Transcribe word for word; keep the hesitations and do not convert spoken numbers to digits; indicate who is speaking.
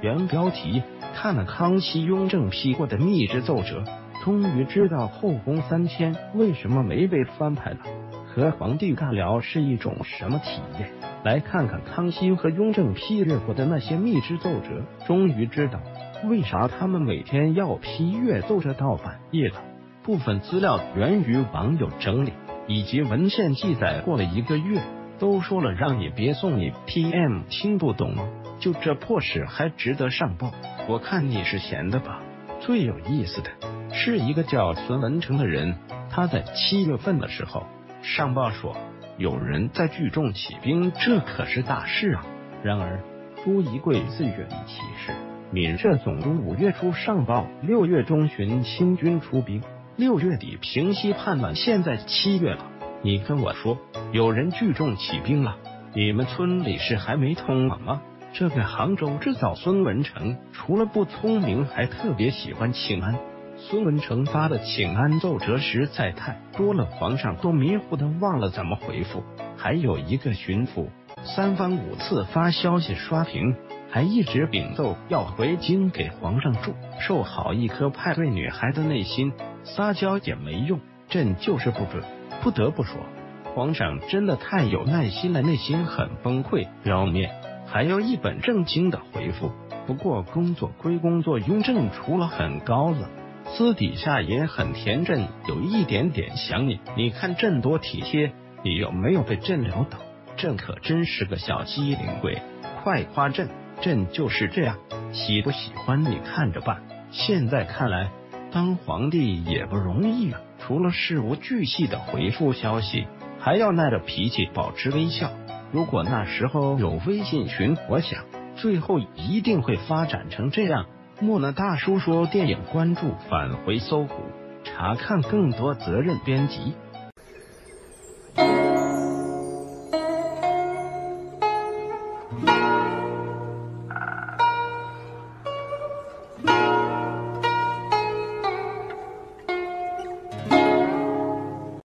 Speaker 1: 原标题，看了康熙、雍正批过的密制奏折，终于知道后宫三千为什么没被翻拍了。和皇帝尬聊是一种什么体验？来看看康熙和雍正批阅过的那些密制奏折，终于知道为啥他们每天要批阅奏折到半夜了。部分资料源于网友整理，以及文献记载，过了一个月，都说了让你别送你 P M 听不懂吗？就这破事还值得上报？我看你是闲的吧。最有意思的是一个叫孙文成的人，他在七月份的时候上报说有人在聚众起兵，这可是大事啊。然而朱一贵自月底起事，闽浙总督五月初上报六月中旬清军出兵，六月底平息叛乱，现在七月了，你跟我说有人聚众起兵了，你们村里是还没通网吗？这个杭州制造孙文成除了不聪明，还特别喜欢请安。孙文成发的请安奏折实在太多了，皇上都迷糊的忘了怎么回复。还有一个巡抚三番五次发消息刷屏，还一直禀奏要回京给皇上住，受好一颗派对女孩的内心，撒娇也没用，朕就是不准。不得不说，皇上真的太有耐心了，内心很崩溃。表面还有一本正经的回复，不过工作归工作，雍正除了很高冷，私底下也很甜，朕有一点点想你，你看朕多体贴，你有没有被朕撩倒？朕可真是个小机灵鬼，快夸朕，朕就是这样，喜不喜欢你看着办。现在看来当皇帝也不容易啊，除了事无巨细的回复消息，还要耐着脾气保持微笑。如果那时候有微信群，我想最后一定会发展成这样。莫那大叔说电影，关注返回搜狐，查看更多责任编辑。